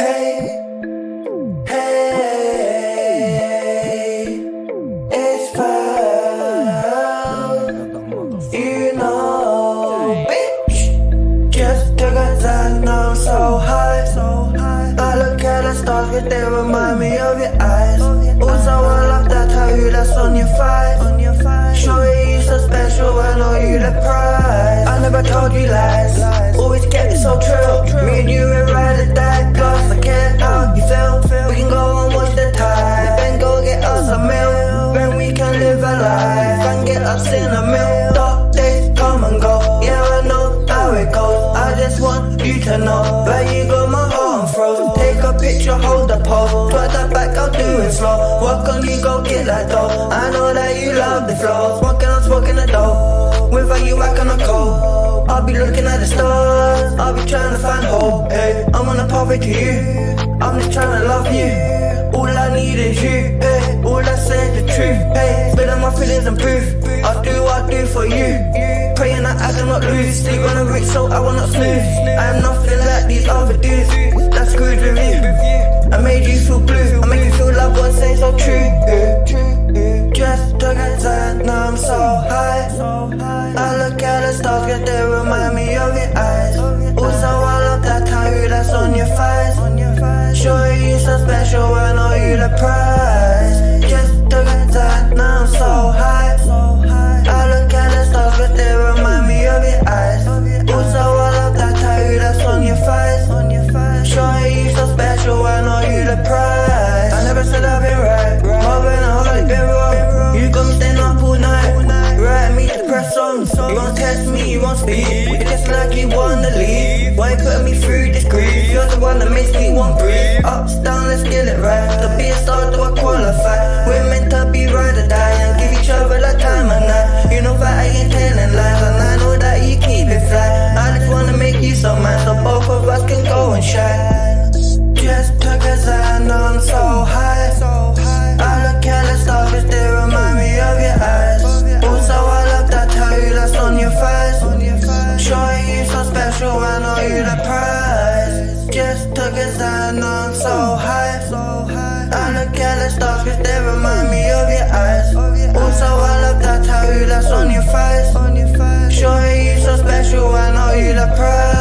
Hey, hey, it's found. You know, bitch. Just took a time, now I'm so high. I look at the stars, cause they remind me of your eyes. Also, I love that tattoo that's on your thighs. Sure you so special, I know you the prize. I never told you lies, always kept it so true. Me and you ain't ride or die, cause I care how you feel. We can go and watch the tide, then go get us a meal. Then we can live a life and get us in a meal. Dark days come and go, yeah I know how it goes. I just want you to know where you got my heart froze. Take a picture, hold the pose, twerk that back, I'll do it slow. Walk on you, go get that dough. I know that you love the flow. Smoking, I'm smoking the dough. Without you, I cannot cope. I'll be looking at the stars, I'll be trying to find hope. Hey, I'm on a pathway to you, I'm just trying to love you. All I need is you, hey, all I say is the truth. Hey, spilling my feelings and proof, I'll do what I do for you. Praying that I cannot lose, sleep on a rich so I will not snooze. I am nothing like these other dudes that screwed with you. I made you feel blue, I make you feel like what's saying so true. Just took a time, now I'm so high. I look at the stars cause they remind me of your eyes. Also I love that tattoo that's on your thighs. Sure you so special, I know you the prize. Just took a time, now I'm so high. I look at the stars cause they remind me of your eyes. Also I love that tattoo that's on your thighs. Sure you so special, I know you the prize. I never said I've been right, more than a holiday been wrong. You got me staying up all night, write me depressed songs. You won't test me, you won't speak, it's just like you wanna leave. Why you putting me through this grief? You're the one that makes me want breathe. Ups, down, let's get it right. To be a star, do I qualify? We're meant to be ride or die and give each other the time of night. You know that I ain't telling lies and I know that you keep it fly. I just wanna make you so mine so both of us can go and shine. Just took a sign, now I'm so high. I look at the stars cause they remind me of your eyes. Also I love that tattoo that's on your thighs. Sure you so special, I know you the prize. Just took a sign, now I'm so high. I look at the stars cause they remind me of your eyes. Also I love that tattoo that's on your thighs. Sure you so special, I know you the prize.